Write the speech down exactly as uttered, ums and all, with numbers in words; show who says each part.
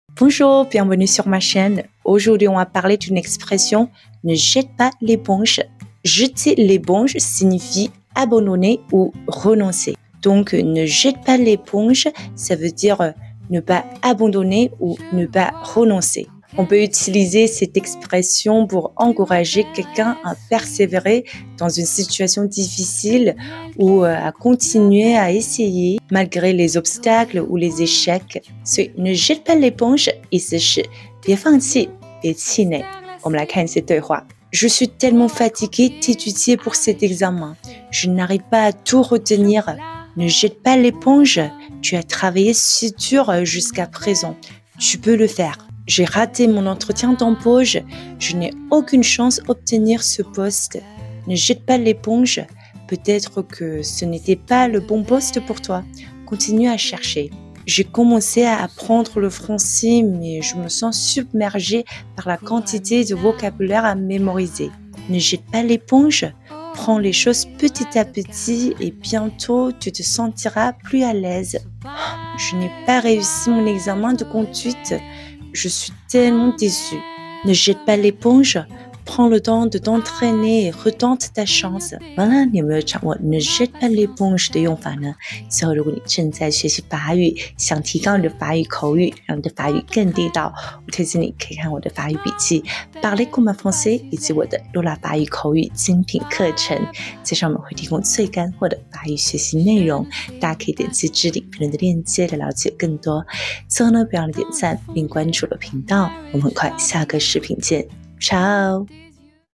Speaker 1: Bonjour, bienvenue sur ma chaîne. Aujourd'hui, on va parler d'une expression « ne jette pas l'éponge ». Jeter l'éponge signifie abandonner ou renoncer. Donc, ne jette pas l'éponge, ça veut dire ne pas abandonner ou ne pas renoncer. On peut utiliser cette expression pour encourager quelqu'un à persévérer dans une situation difficile ou à continuer à essayer malgré les obstacles ou les échecs. 所以 ne jette pas l'éponge 意思是别放弃，别气馁。我们来看一些对话。Je suis tellement fatiguée d'étudier pour cet examen. Je n'arrive pas à tout retenir. Ne jette pas l'éponge. Tu as travaillé si dur jusqu'à présent. Tu peux le faire.J'ai raté mon entretien d'embauche. Je n'ai aucune chance d'obtenir ce poste. Ne jette pas l'éponge. Peut-être que ce n'était pas le bon poste pour toi. Continue à chercher. J'ai commencé à apprendre le français, mais je me sens submergée par la quantité de vocabulaire à mémoriser. Ne jette pas l'éponge. Prends les choses petit à petit et bientôt tu te sentiras plus à l'aise. Je n'ai pas réussi mon examen de conduite.Je suis tellement déçue. Ne jette pas l'éponge. Prends le temps de t'entraîner et retente ta chance. 完了，你有没有掌握 ne jette pas l'éponge 的用法呢？所以如果你正在学习法语，想提高你的法语口语，让你的法语更地道，我推荐你可以看我的法语笔记 Parler comme un français 以及我的罗拉法语口语精品课程，在上面会提供最干货的法语学习内容，大家可以点击置顶评论的链接来了解更多。最后呢，别忘了点赞并关注我的频道，我们很快下个视频见。Ciao